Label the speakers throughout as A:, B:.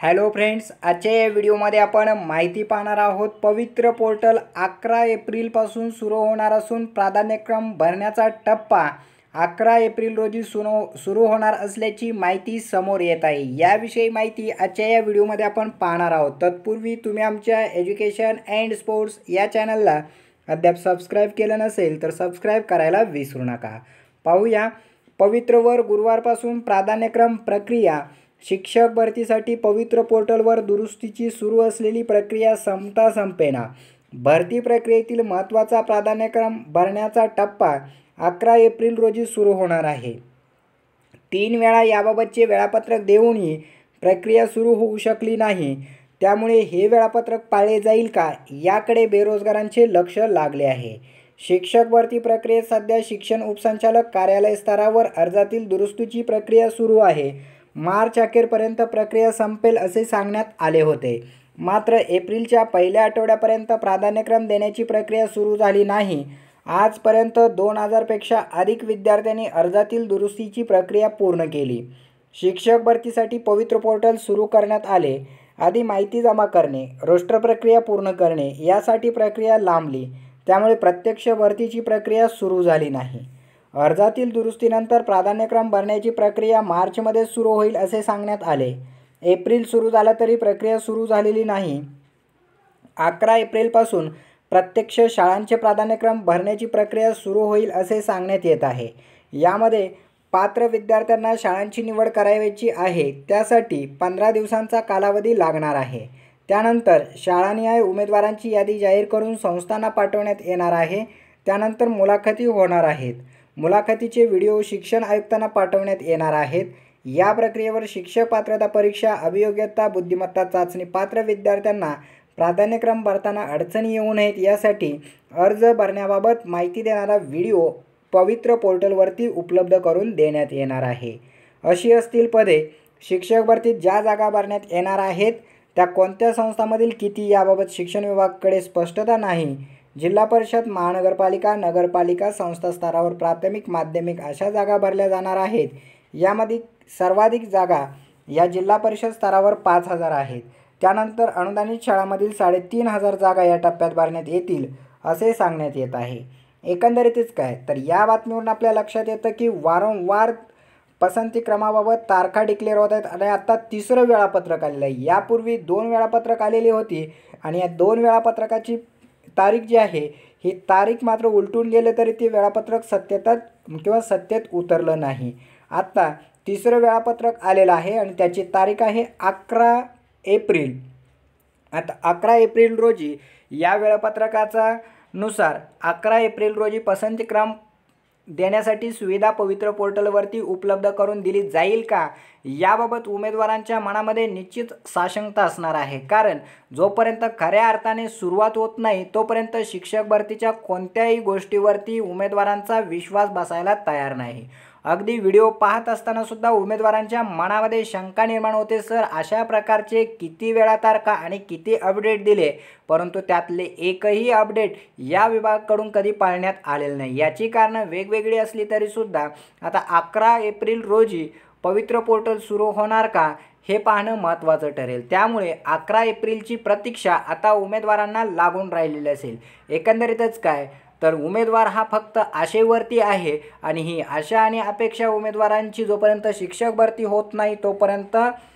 A: Hello friends, आजच्या या व्हिडिओमध्ये आपण माहिती पाहणार आहोत। पवित्र पोर्टल 11 एप्रिलपासून सुरू होणार असून प्राधान्यक्रम भरण्याचा टप्पा 11 एप्रिल रोजी सुरू होणार असल्याची माहिती समोर येत आहे। याविषयी माहिती आजच्या या व्हिडिओमध्ये आपण पाहणार आहोत। तत्पूर्वी तुम्ही आमच्या एज्युकेशन अँड स्पोर्ट्स या चॅनलला अद्याप सबस्क्राइब केलं नसेल तर सबस्क्राइब करायला विसरू नका। पाहूया, पवित्रवर गुरुवारपासून प्राधान्यक्रम प्रक्रिया। शिक्षक भरतीसाठी पवित्र पोर्टलवर दुरुस्तीची सुरू असलेली प्रक्रिया संपेना। भरती प्रक्रियेतील महत्त्वाचा प्राधान्यक्रम भरण्याचा टप्पा 11 एप्रिल रोजी सुरू होणार आहे। 3 वेळा याबाबतचे वेळापत्रक देऊनही प्रक्रिया सुरू होऊ शकली नाही। त्यामुळे हे वेळापत्रक पाळले जाईल का याकडे बेरोजगारांचे लक्ष लागले आहे। शिक्षक भरती प्रक्रियेत सध्या शिक्षण उपसंचालक कार्यालय स्तरावर अर्जातील दुरुस्तीची प्रक्रिया सुरू आहे। मार्च अखेरपर्यंत प्रक्रिया संपेल असे सांगण्यात आले होते। मात्र एप्रिलच्या पहिल्या आठवड्यापर्यंत प्राधान्यक्रम देण्याची प्रक्रिया सुरू झाली नाही। आजपर्यंत 2000 पेक्षा अधिक विद्यार्थ्यांनी अर्जातील दुरुस्तीची प्रक्रिया पूर्ण केली। शिक्षक भरतीसाठी पवित्र पोर्टल सुरू करण्यात आले। आधी माहिती जमा करणे, रोस्टर प्रक्रिया पूर्ण करणे यासाठी प्रक्रिया लांबली। त्यामुळे प्रत्यक्ष भरतीची प्रक्रिया सुरू झाली नाही। अर्जातील दुरुस्तीनंतर प्राधान्यक्रम भरण्याची प्रक्रिया मार्चमध्ये सुरू होईल असे सांगण्यात आले। एप्रिल सुरू झाला तरी प्रक्रिया सुरू झालेली नाही। 11 एप्रिलपासून प्रत्यक्ष शाळांचे प्राधान्यक्रम भरण्याची प्रक्रिया सुरू होईल असे सांगण्यात येत आहे। यामध्ये पात्र विद्यार्थ्यांना शाळांची निवड करायची आहे, त्यासाठी 15 दिवसांचा कालावधी लागणार आहे। त्यानंतर शाळानिहाय उमेदवारांची यादी जाहीर करून संस्थांना पाठवण्यात येणार आहे। त्यानंतर मुलाखती होणार आहेत। मुलाखतीचे व्हिडिओ शिक्षण आयुक्तांना पाठवण्यात येणार आहेत। या प्रक्रियेवर शिक्षक पात्रता परीक्षा, अभियोग्यता, बुद्धिमत्ता चाचणी पात्र विद्यार्थ्यांना प्राधान्यक्रम भरताना अडचणी येऊ नयेत यासाठी अर्ज भरण्याबाबत माहिती देणारा व्हिडिओ पवित्र पोर्टलवरती उपलब्ध करून देण्यात येणार आहे। अशी असतील पदे, शिक्षक भरतीत ज्या जागा भरण्यात येणार आहेत त्या कोणत्या संस्थांमधील किती याबाबत शिक्षण विभागाकडे स्पष्टता नाही। जिल्हा परिषद, महानगरपालिका, नगरपालिका, संस्था स्तरावर प्राथमिक, माध्यमिक अशा जागा भरल्या जाणार आहेत। यामध्ये सर्वाधिक जागा या जिल्हा परिषद स्तरावर 5000 आहेत। त्यानंतर अनुदानित शाळांमधील 3500 जागा या टप्प्यात भरण्यात येतील असे सांगण्यात येत आहे। एकंदरीतच काय तर या बातमीवरून आपल्या लक्षात येतं की वारंवार पसंती क्रमाबाबत तारखा डिक्लेअर होत आहेत आणि आता तिसरं वेळापत्रक आलेलं आहे। यापूर्वी 2 वेळापत्रक आलेली होती आणि या 2 वेळापत्रकाची तारीख जी आहे ही तारीख मात्र उलटून गेले तरी ते वेळापत्रक सत्तेत उतरलं नाही। आता तिसरं वेळापत्रक आलेलं आहे आणि त्याची तारीख आहे 11 एप्रिल। आता 11 एप्रिल रोजी या वेळापत्रकाचा नुसार 11 एप्रिल रोजी पसंतीक्रम देण्यासाठी सुविधा पवित्र पोर्टलवरती उपलब्ध करून दिली जाईल का याबाबत उमेदवारांच्या मनामध्ये निश्चित साशंकता असणार आहे। कारण जोपर्यंत खऱ्या अर्थाने सुरुवात होत नाही तोपर्यंत शिक्षक भरतीच्या कोणत्याही गोष्टीवरती उमेदवारांचा विश्वास बसायला तयार नाही। अगदी व्हिडिओ पाहत असताना सुद्धा उमेदवारांच्या मनामध्ये शंका निर्माण होते, सर अशा प्रकारचे किती वेळा तारखा आणि किती अपडेट दिले, परंतु त्यातले एकही अपडेट या विभागाकडून कधी पाळण्यात आलेलं नाही। याची कारणं वेगवेगळी असली तरी सुद्धा आता 11 एप्रिल रोजी पवित्र पोर्टल सुरू होणार का हे पाहणं महत्त्वाचं ठरेल। त्यामुळे 11 एप्रिलची प्रतीक्षा आता उमेदवारांना लागून राहिलेली असेल। एकंदरीतच काय तर उमेदवार हा फक्त आशेवरती आहे आणि ही आशा आणि अपेक्षा उमेदवारांची जोपर्यंत शिक्षक भरती होत नाही तोपर्यंत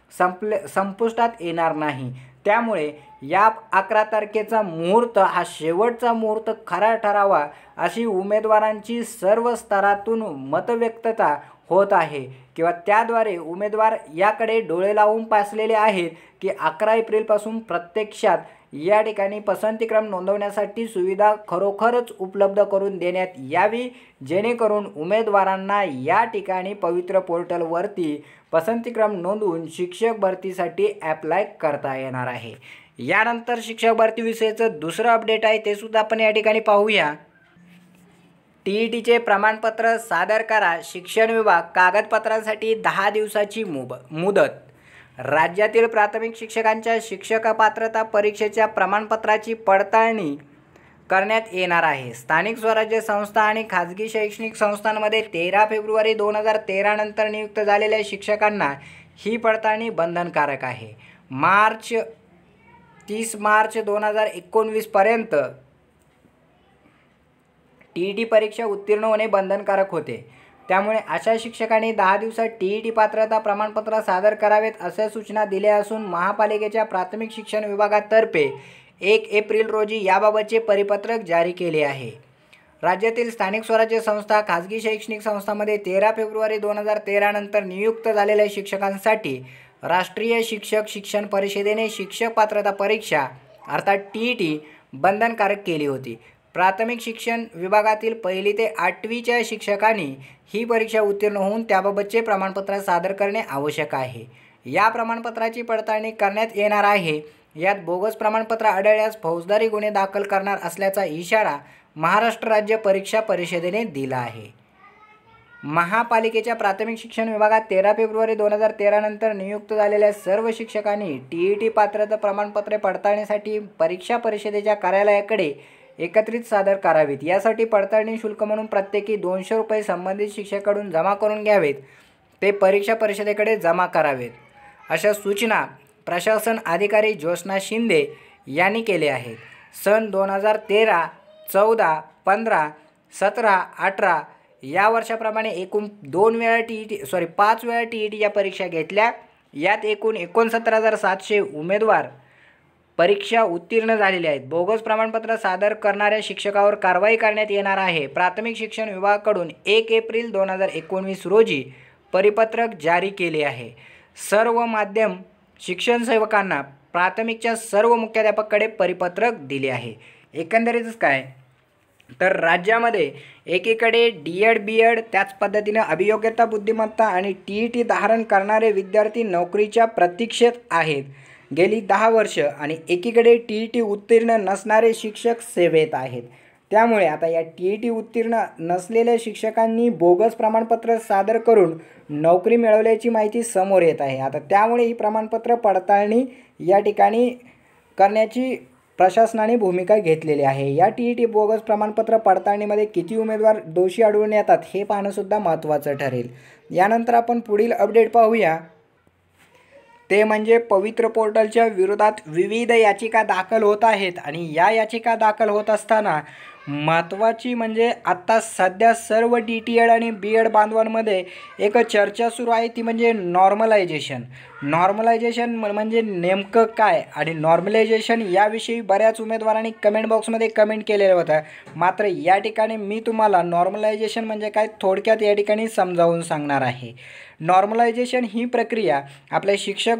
A: संपुष्टात येणार नाही। त्यामुळे या 11 तारखेचा मुहूर्त हा शेवटचा मुहूर्त खरा ठरावा अशी उमेदवारांची सर्व स्तरातून मतव्यक्तता होत आहे किंवा त्याद्वारे उमेदवार याकडे डोळे लावून पासलेले आहेत की 11 एप्रिलपासून प्रत्यक्षात या ठिकाणी पसंतीक्रम नोंदवण्यासाठी सुविधा खरोखरच उपलब्ध करून देण्यात यावी, जेणेकरून उमेदवारांना या ठिकाणी पवित्र पोर्टलवरती पसंतीक्रम नोंदवून शिक्षक भरतीसाठी ॲप्लाय करता येणार आहे। यानंतर शिक्षक भरतीविषयीचं दुसरं अपडेट आहे ते सुद्धा आपण या ठिकाणी पाहूया। TETचे प्रमाणपत्र सादर करा, शिक्षण विभाग कागदपत्रांसाठी 10 दिवसाची मुदत। राज्यातील प्राथमिक शिक्षकांच्या शिक्षक पात्रता परीक्षेच्या प्रमाणपत्राची पडताळणी करण्यात येणार आहे। स्थानिक स्वराज्य संस्था आणि खाजगी शैक्षणिक संस्थांमध्ये 13 फेब्रुवारी 2013 नंतर नियुक्त झालेल्या शिक्षकांना ही पडताळणी बंधनकारक आहे। 30 मार्च 2019 पर्यंत TET परीक्षा उत्तीर्ण होणे बंधनकारक होते। त्यामुळे अशा शिक्षकांनी 10 दिवसात TET पात्रता प्रमाणपत्र सादर करावेत अशा सूचना दिल्या असून महापालिकेच्या प्राथमिक शिक्षण विभागातर्फे 1 एप्रिल रोजी याबाबतचे परिपत्रक जारी केले आहे। राज्यातील स्थानिक स्वराज्य संस्था, खाजगी शैक्षणिक संस्थांमध्ये 13 फेब्रुवारी 2013 नंतर नियुक्त झालेल्या शिक्षकांसाठी राष्ट्रीय शिक्षक शिक्षण परिषदेने शिक्षक पात्रता परीक्षा अर्थात TET बंधनकारक केली होती। प्राथमिक शिक्षण विभागातील 1ली ते 8वीच्या शिक्षकांनी ही परीक्षा उत्तीर्ण होऊन त्याबाबतचे प्रमाणपत्र सादर करणे आवश्यक आहे। या प्रमाणपत्राची पडताळणी करण्यात येणार आहे। यात बोगस प्रमाणपत्र आढळल्यास फौजदारी गुन्हे दाखल करणार असल्याचा इशारा महाराष्ट्र राज्य परीक्षा परिषदेने दिला आहे। महापालिकेच्या प्राथमिक शिक्षण विभागात 13 फेब्रुवारी 2013 नंतर नियुक्त झालेल्या सर्व शिक्षकांनी TET पात्रता प्रमाणपत्रे पडताळणीसाठी परीक्षा परिषदेच्या कार्यालयाकडे एकत्रित सादर करावीत। यासाठी पडताळणी शुल्क म्हणून प्रत्येकी 200 रुपये संबंधित शिक्षकाकडून जमा करून घ्यावेत, ते परीक्षा परिषदेकडे जमा करावेत, अशा सूचना प्रशासन अधिकारी ज्योत्स्ना शिंदे यांनी केले आहेत। सन 2013, 14, 15, 17, 18 या वर्षाप्रमाणे एकूण 5 वेळा TET या परीक्षा घेतल्या। यात एकूण 69,700 उमेदवार परीक्षा उत्तीर्ण झालेले आहेत। बोगस प्रमाणपत्र सादर करणाऱ्या शिक्षकावर कारवाई करण्यात येणार आहे। प्राथमिक शिक्षण विभागाकडून 1 एप्रिल 2019 रोजी परिपत्रक जारी केले आहे। सर्व माध्यम शिक्षण सेवकांना प्राथमिकच्या सर्व मुख्याध्यापकाकडे परिपत्रक दिले आहे। एकंदरीतच काय तर राज्यामध्ये एकीकडे DED BED त्याच पद्धतीने अभियोग्यता बुद्धिमत्ता आणि TET धारण करणारे विद्यार्थी नोकरीच्या प्रतीक्षेत आहेत गेली 10 वर्ष आणि एकीकडे TET उत्तीर्ण नसणारे शिक्षक सेवेत आहेत। त्यामुळे आता या TET उत्तीर्ण नसलेल्या शिक्षकांनी बोगस प्रमाणपत्र सादर करून नोकरी मिळवल्याची माहिती समोर येत आहे। आता त्यामुळे ही प्रमाणपत्र पडताळणी या ठिकाणी करण्याची प्रशासनाने भूमिका घेतलेली आहे। या TET बोगस प्रमाणपत्र पडताळणीमध्ये किती उमेदवार दोषी आढळून येतात हे पाहणं सुद्धा महत्त्वाचं ठरेल। यानंतर आपण पुढील अपडेट पाहूया, ते म्हणजे पवित्र पोर्टलच्या विरोधात विविध याचिका दाखल होत आहेत आणि या याचिका दाखल होत असताना महत्त्वाची म्हणजे आता सध्या सर्व DTED आणि BED बांधवांमध्ये एक चर्चा सुरू आहे, ती म्हणजे नॉर्मलायझेशन म्हणजे नेमकं काय आणि नॉर्मलायझेशन याविषयी बऱ्याच उमेदवारांनी कमेंट बॉक्समध्ये कमेंट केलेलं होतं। मात्र या ठिकाणी मी तुम्हाला नॉर्मलायझेशन म्हणजे काय थोडक्यात या ठिकाणी समजावून सांगणार आहे। नॉर्मलायझेशन ही प्रक्रिया आपल्या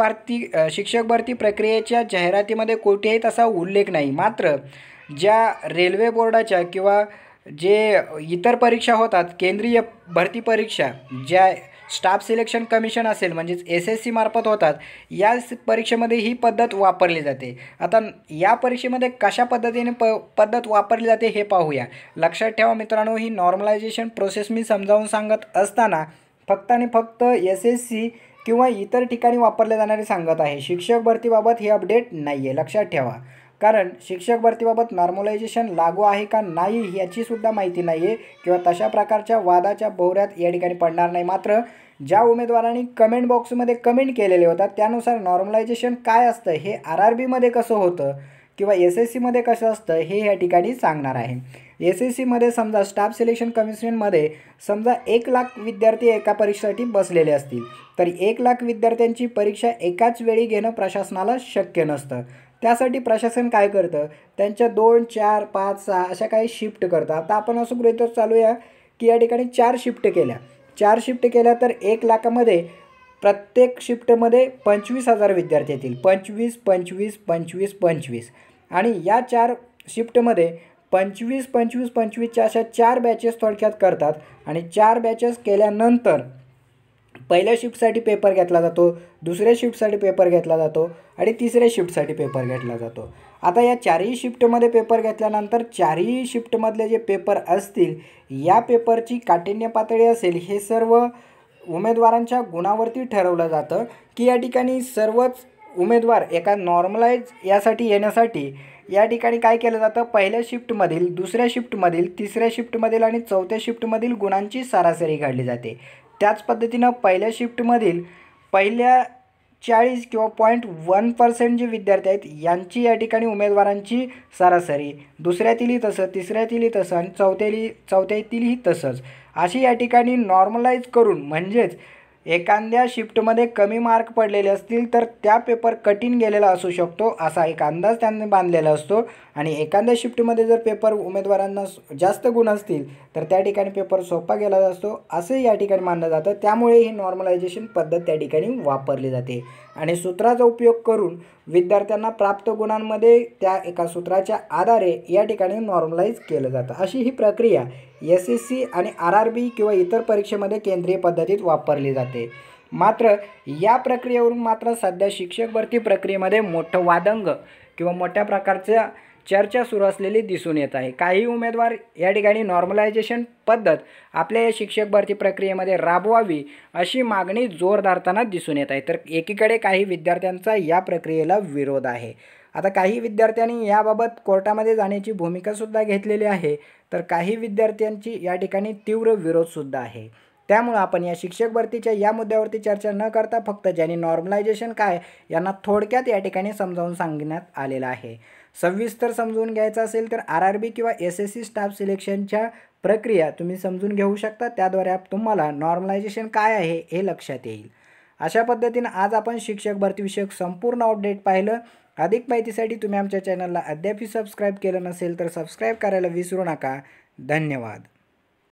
A: शिक्षक भरती प्रक्रियेच्या जाहिरातीमध्ये कोठेही तसा उल्लेख नाही। मात्र ज्या रेल्वे बोर्डाच्या किंवा जे इतर परीक्षा होतात, केंद्रीय भरती परीक्षा ज्या स्टाफ सिलेक्शन कमिशन असेल म्हणजेच SSC मार्फत होतात, या परीक्षेमध्ये ही पद्धत वापरली जाते। आता या परीक्षेमध्ये कशा पद्धतीने पद्धत वापरली जाते हे पाहूया। लक्षात ठेवा मित्रांनो, ही नॉर्मलायझेशन प्रोसेस मी समजावून सांगत असताना फक्त आणि फक्त SSC किंवा इतर ठिकाणी वापरले जाणारे सांगत आहे। शिक्षक भरतीबाबत हे अपडेट नाही आहे, लक्षात ठेवा। कारण शिक्षक भरतीबाबत नॉर्मलायझेशन लागू आहे का नाही याची सुद्धा माहिती नाही आहे किंवा तशा प्रकारच्या वादाच्या भोवऱ्यात या ठिकाणी पडणार नाही। मात्र ज्या उमेदवारांनी कमेंट बॉक्समध्ये कमेंट केलेले होतात त्यानुसार नॉर्मलायझेशन काय असतं, हे RRBमध्ये कसं होतं किंवा SSCमध्ये कसं असतं हे या ठिकाणी सांगणार आहे। SSCमध्ये समजा स्टाफ सिलेक्शन कमिशनमध्ये समजा 1 लाख विद्यार्थी एका परीक्षेसाठी बसलेले असतील, तर 1 लाख विद्यार्थ्यांची परीक्षा एकाच वेळी घेणं प्रशासनाला शक्य नसतं। त्यासाठी प्रशासन काय करतं, त्यांच्या 2, 4, 5, 6 अशा काही शिफ्ट करतं। आता आपण असं गृहीत चालूया की या ठिकाणी 4 शिफ्ट केल्या तर 1 लाखामध्ये प्रत्येक शिफ्टमध्ये 25,000 विद्यार्थी येतील। 25, 25, 25, 25 आणि या 4 शिफ्टमध्ये 25, 25, 25च्या अशा 4 बॅचेस थोडक्यात करतात आणि 4 बॅचेस केल्यानंतर पहिल्या शिफ्टसाठी पेपर घेतला जातो, दुसऱ्या शिफ्टसाठी पेपर घेतला जातो आणि तिसऱ्या शिफ्टसाठी पेपर घेतला जातो। आता या 4ही शिफ्टमध्ये पेपर घेतल्यानंतर 4ही शिफ्टमधले जे पेपर असतील या पेपरची काठिण्य पातळी असेल हे सर्व उमेदवारांच्या गुणावरती ठरवलं जातं की या ठिकाणी सर्वच उमेदवार एका नॉर्मलाइज यासाठी येण्यासाठी या ठिकाणी काय केलं जातं, पहिल्या शिफ्टमधील, दुसऱ्या शिफ्टमधील, तिसऱ्या शिफ्टमधील आणि चौथ्या शिफ्टमधील गुणांची सरासरी काढली जाते। त्याच पद्धतीनं पहिल्या शिफ्टमधील पहिल्या 40 किंवा 0.1% जे विद्यार्थी आहेत यांची या ठिकाणी उमेदवारांची सरासरी, दुसऱ्यातीलही तसं, तिसऱ्यातीलही तसं आणि चौथ्यातीलही तसंच अशी या ठिकाणी नॉर्मलाइज करून, म्हणजेच एखाद्या शिफ्टमध्ये कमी मार्क पडलेले असतील तर त्या पेपर कठीण गेलेला असू शकतो असा एक अंदाज त्यांनी बांधलेला असतो आणि एखाद्या शिफ्टमध्ये जर पेपर उमेदवारांना जास्त गुण असतील तर त्या ठिकाणी पेपर सोपा गेला असतो असे या ठिकाणी मानलं जातं. त्यामुळे ही नॉर्मलायझेशन पद्धत त्या ठिकाणी वापरली जाते आणि सूत्राचा उपयोग करून विद्यार्थ्यांना प्राप्त गुणांमध्ये त्या एका सूत्राच्या आधारे या ठिकाणी नॉर्मलाइज केलं जातं. अशी ही प्रक्रिया SSC आणि RRB किंवा इतर परीक्षेमध्ये केंद्रीय पद्धतीत वापरली जाते. मात्र या प्रक्रियेवरून सध्या शिक्षक भरती प्रक्रियेमध्ये मोठं वादंग किंवा मोठ्या प्रकारच्या चर्चा सुरू असलेली दिसून येत आहे. काही उमेदवार या ठिकाणी नॉर्मलायझेशन पद्धत आपल्या या शिक्षक भरती प्रक्रियेमध्ये राबवावी अशी मागणी जोर धरताना दिसून येत आहे. तर एकीकडे काही विद्यार्थ्यांचा या प्रक्रियेला विरोध आहे. आता काही विद्यार्थ्यांनी याबाबत कोर्टामध्ये जाण्याची भूमिकासुद्धा घेतलेली आहे, तर काही विद्यार्थ्यांची या ठिकाणी तीव्र विरोधसुद्धा आहे. त्यामुळे आपण या शिक्षक भरतीच्या या मुद्द्यावरती चर्चा न करता फक्त ज्यांनी नॉर्मलायझेशन काय यांना थोडक्यात या ठिकाणी समजावून सांगण्यात आलेलं आहे. सविस्तर समजून घ्यायचं असेल तर RRB किंवा SSC स्टाफ सिलेक्शनच्या प्रक्रिया तुम्ही समजून घेऊ शकता. त्याद्वारे तुम्हाला नॉर्मलायझेशन काय आहे हे लक्षात येईल. अशा पद्धतीने आज आपण शिक्षक भरतीविषयक संपूर्ण अपडेट पाहिलं. अधिक माहितीसाठी तुम्ही आमच्या चॅनलला अद्याप सबस्क्राईब केलं नसेल तर सबस्क्राईब करायला विसरू नका. धन्यवाद.